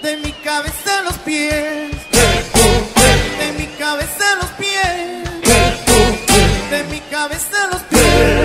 de mi cabeza a los pies, de mi cabeza a los pies, de mi cabeza a los pies.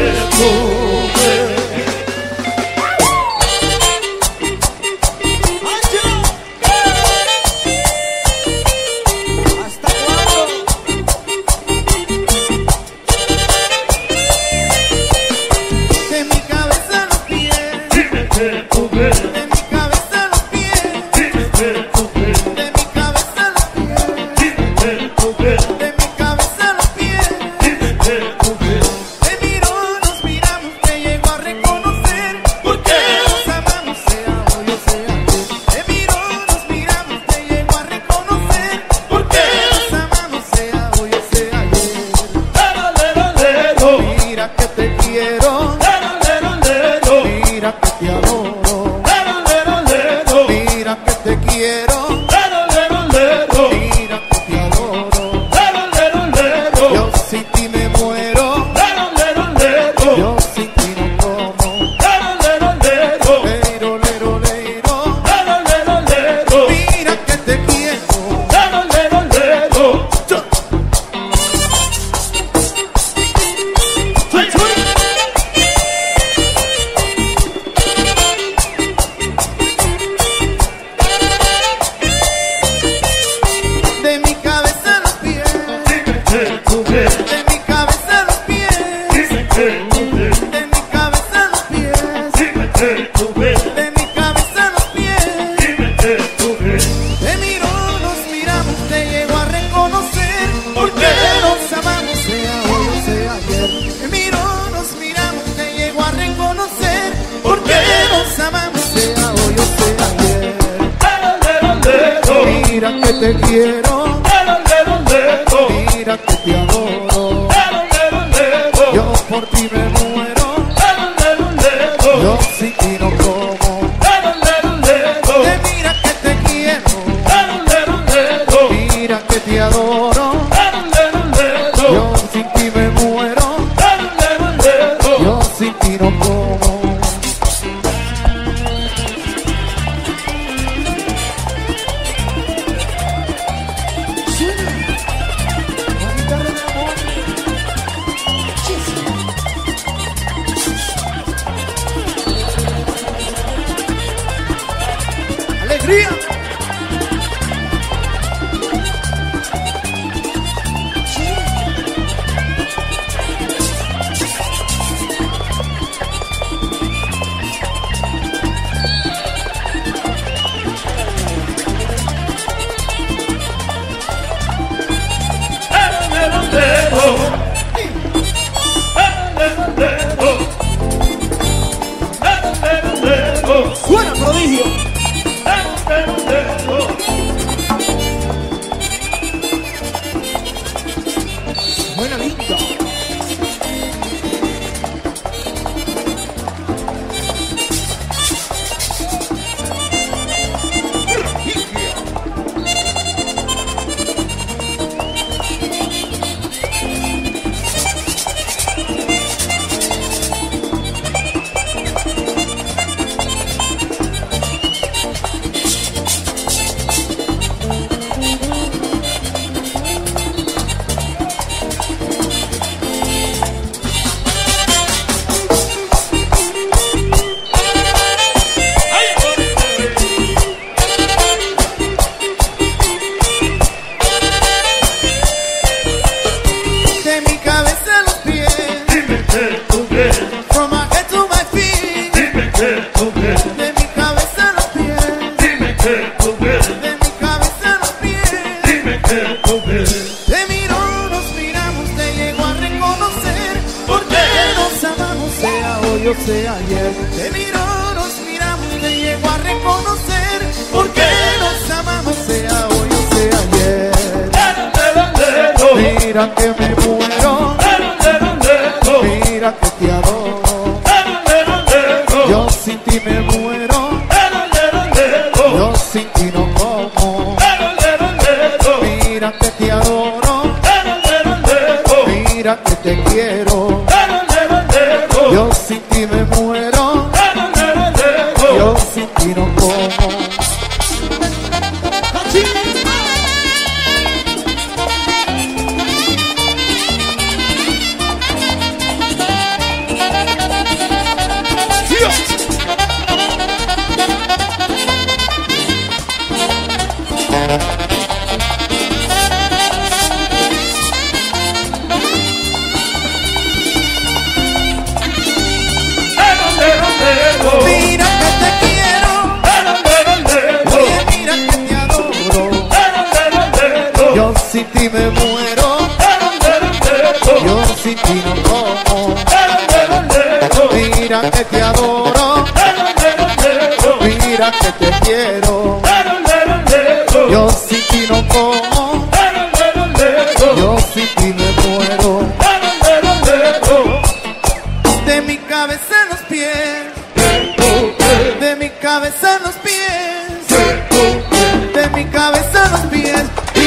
Te quiero, mira que te adoro, yo por ti me muero, yo sin ti no como. Mira que te quiero, mira que te adoro, yo sin ti me muero, yo sin ti no como. ¡Alegría! ¡Suena, prodigio! Buena linda. Te miro, nos miramos, te llego a reconocer, porque nos amamos, sea hoy o sea ayer. Te miro, nos miramos, te llego a reconocer, porque nos amamos, sea hoy o sea ayer. Mira que me muero, mira que te adoro, yo sin ti me muero, yo sin ti no como. Mira que te adoro, mira que te quiero, yo sin ti me muero, yo sin ti no como. Mira que te quiero, oye mira que te adoro, yo sin ti me muero, yo sin ti no como. Mira que te adoro, mira que te quiero, yo sin ti no como, yo sin ti me muero. De mi cabeza en los pies, de mi cabeza en los pies, de mi cabeza en los pies, y